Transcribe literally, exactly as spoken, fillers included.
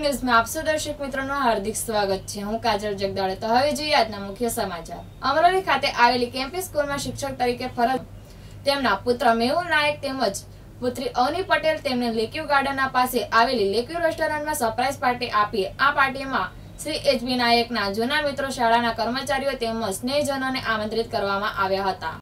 News में आप सब दर्शक मित्रों हार्दिक स्वागत है। हूँ काजल जगदाळे। तो हवे જોઈએ આજના મુખ્ય સમાચાર। અમરેલી ખાતે આવેલી કેમ્પસ સ્કૂલમાં શિક્ષક તરીકે ફરજ તેમના પુત્ર મેહુલ નાયક તેમજ પુત્રી અવની પટેલ તેમને લેક્યુ ગાર્ડનના પાસે આવેલી લેક્યુ રેસ્ટોરન્ટમાં સરપ્રાઇઝ પાર્ટી આપી। આ પાર્ટીમાં શ્રી એચબી નાયકના જૂના મિત્રો, શાળાના કર્મચારીઓ તેમજ સ્નેહીજનોને આમંત્રિત કરવામાં આવ્યા હતા।